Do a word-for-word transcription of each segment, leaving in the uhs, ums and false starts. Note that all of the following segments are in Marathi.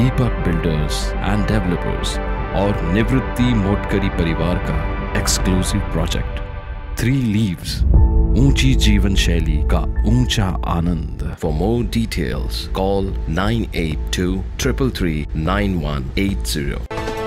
दीपक बिल्डर्स एंड डेवलपर्स और निवृत्ति मोटकरी परिवार का एक्सक्लूसिव प्रोजेक्ट थ्री लीव्स, ऊंची जीवन शैली का ऊंचा आनंद। For more details call nine eight two triple three nine one eight zero.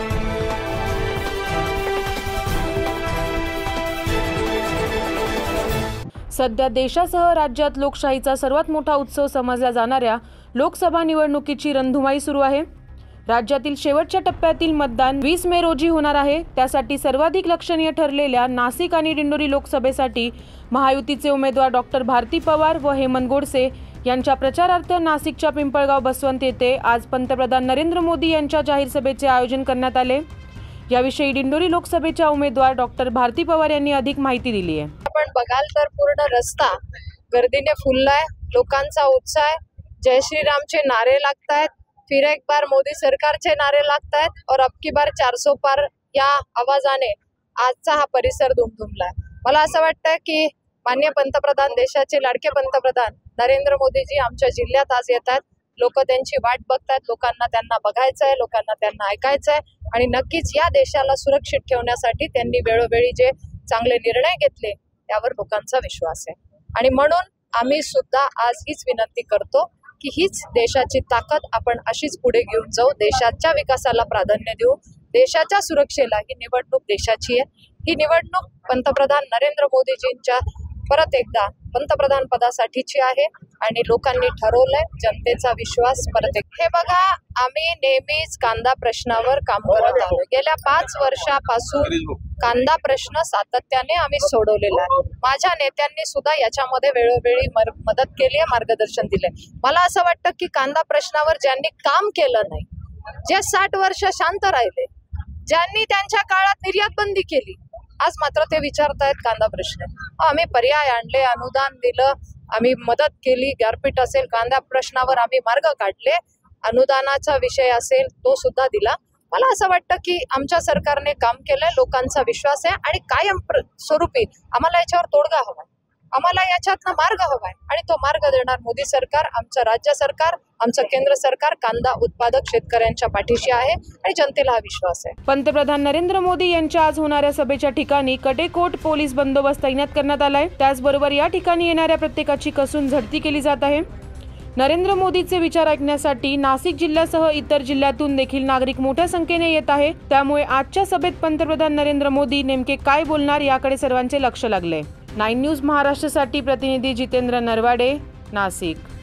सध्या देशासह राज्यात लोकशाहीचा सर्वात मोठा उत्सव समजला जाणाऱ्या लोकसभा निवडणुकीची रणधुमाळी सुरू आहे। राज्यातील शेवटच्या टप्प्यातील मतदान वीस मे रोजी होणार आहे। त्यासाठी सर्वाधिक लक्षणीय ठरलेल्या नाशिक आणि दिंडोरी लोकसभेसाठी महायुतीचे उमेदवार डॉक्टर भारती पवार व हेमंत गोडसे यांच्या प्रचारार्थ नाशिकच्या पिंपळगाव बसवंत येथे आज पंतप्रधान नरेंद्र मोदी यांच्या जाहीर सभेचे आयोजन करण्यात आले। याविषयी दिंडोरी लोकसभेच्या उमेदवार डॉक्टर भारती पवार यांनी अधिक माहिती दिली आहे। आपण बघाल तर पूर्ण रस्ता गर्दीने फुललाय, लोकांचा उत्साह आहे, जय श्री रामचे नारे लागतायत, फिर एक बार मोदी सरकारचे नारे लागतायत और अब की बार चार सौ पार या आवाजाने आजचा हा परिसर दुमदुमलाय। मला असं वाटतं की माननीय पंतप्रधान, देशाचे लाडके पंतप्रधान नरेंद्र मोदीजी आमच्या जिल्ह्यात आज येत आहेत। लोक त्यांची वाट बघतायत, लोकांना त्यांना बघायचं आहे, लोकांना त्यांना ऐकायचं आहे आणि नक्कीच या देशाला सुरक्षित ठेवण्यासाठी त्यांनी वेळोवेळी जे चांगले निर्णय घेतले त्यावर लोकांचा विश्वास आहे। आणि म्हणून आम्ही सुद्धा आज हीच विनंती करतो की हीच देशाची ताकद आपण अशीच पुढे घेऊन जाऊ, देशाच्या विकासाला प्राधान्य देऊ, देशाच्या सुरक्षेला। ही निवडणूक देशाची आहे, ही निवडणूक पंतप्रधान नरेंद्र मोदीजींच्या परत एकदा पंतप्रधान पदासाठीची आहे आणि लोकांनी ठरवलंय, जनतेचा विश्वास परत एक। हे बघा, आम्ही नेहमीच कांदा प्रश्नावर काम करत आहोत। गेल्या पाच वर्षापासून कांदा प्रश्न सातत्याने आम्ही सोडवलेला आहे। माझ्या नेत्यांनी सुद्धा याच्यामध्ये वेळोवेळी मदत केली आहे, मार्गदर्शन दिले। मला असं वाटतं की कांदा प्रश्नावर ज्यांनी काम केलं नाही, जे साठ वर्ष शांत राहिले, ज्यांनी त्यांच्या काळात निर्यात बंदी केली, आज मात्र ते विचारतायत कांदा प्रश्न। आम्ही पर्याय आणले, अनुदान दिलं, आम्ही मदत केली, गारपीट असेल, कांदा प्रश्नावर आम्ही मार्ग काढले, अनुदानाचा विषय असेल तो सुद्धा दिला। मला असं वाटतं की आमच्या सरकारने काम केलंय, लोकांचा विश्वास आहे आणि कायम स्वरूपी आम्हाला याच्यावर तोडगा हवाय, आम्हाला याच्यातनं मार्ग हवाय आणि तो मार्ग देणार मोदी सरकार, आमचं राज्य सरकार, आमचं केंद्र सरकार कांदा उत्पादक शेतकऱ्यांच्या पाठीशी आहे आणि जनतेला हा विश्वास आहे। पंतप्रधान नरेंद्र मोदी यांच्या आज होणाऱ्या सभेच्या ठिकाणी कडेकोट पोलीस बंदोबस्त तैनात करण्यात आलाय। त्याचबरोबर या ठिकाणी येणाऱ्या प्रत्येकाची कसून झडती केली जात आहे। नरेंद्र मोदीचे विचार ऐकण्यासाठी नाशिक जिल्ह्यासह इतर जिल्ह्यातून देखील नागरिक मोठ्या संख्येने येत आहे। त्यामुळे आजच्या सभेत पंतप्रधान नरेंद्र मोदी नेमके काय बोलणार याकडे सर्वांचे लक्ष लागले। नाईन न्यूज महाराष्ट्रासाठी प्रतिनिधी जितेंद्र नरवाडे, नाशिक।